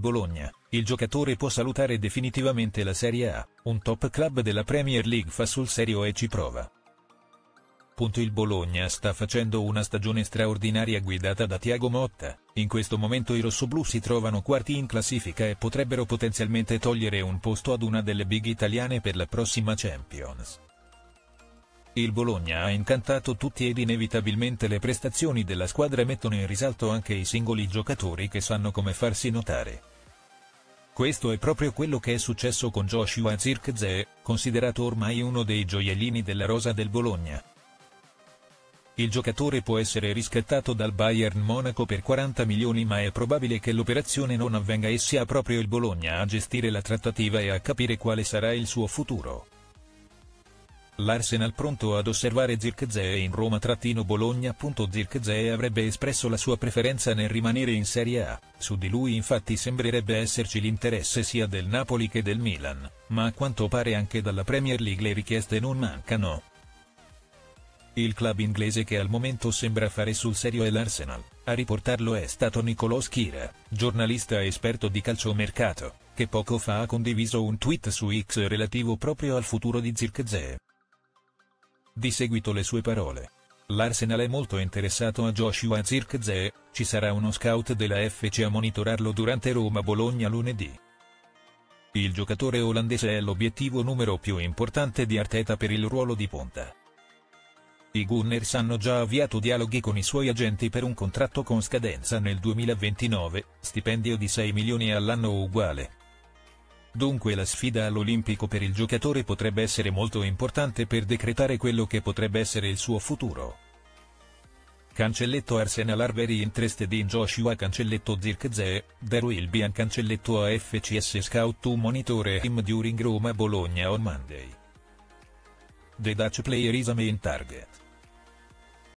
Bologna, il giocatore può salutare definitivamente la Serie A, un top club della Premier League fa sul serio e ci prova. Il Bologna sta facendo una stagione straordinaria guidata da Thiago Motta, in questo momento i rossoblù si trovano quarti in classifica e potrebbero potenzialmente togliere un posto ad una delle big italiane per la prossima Champions. Il Bologna ha incantato tutti ed inevitabilmente le prestazioni della squadra mettono in risalto anche i singoli giocatori che sanno come farsi notare. Questo è proprio quello che è successo con Joshua Zirkzee, considerato ormai uno dei gioiellini della rosa del Bologna. Il giocatore può essere riscattato dal Bayern Monaco per 40 milioni ma è probabile che l'operazione non avvenga e sia proprio il Bologna a gestire la trattativa e a capire quale sarà il suo futuro. L'Arsenal pronto ad osservare Zirkzee in Roma-Bologna. Zirkzee avrebbe espresso la sua preferenza nel rimanere in Serie A, su di lui infatti sembrerebbe esserci l'interesse sia del Napoli che del Milan, ma a quanto pare anche dalla Premier League le richieste non mancano. Il club inglese che al momento sembra fare sul serio è l'Arsenal, a riportarlo è stato Nicolò Schira, giornalista esperto di calciomercato, che poco fa ha condiviso un tweet su X relativo proprio al futuro di Zirkzee. Di seguito le sue parole. L'Arsenal è molto interessato a Joshua Zirkzee, ci sarà uno scout della FC a monitorarlo durante Roma-Bologna lunedì. Il giocatore olandese è l'obiettivo numero più importante di Arteta per il ruolo di punta. I Gunners hanno già avviato dialoghi con i suoi agenti per un contratto con scadenza nel 2029, stipendio di 6 milioni all'anno uguale. Dunque la sfida all'Olimpico per il giocatore potrebbe essere molto importante per decretare quello che potrebbe essere il suo futuro. Cancelletto Arsenal are very interested in Joshua Cancelletto Zirkzee, there will be an Cancelletto AFCS scout to monitor him during Roma Bologna on Monday. The Dutch player is a main target.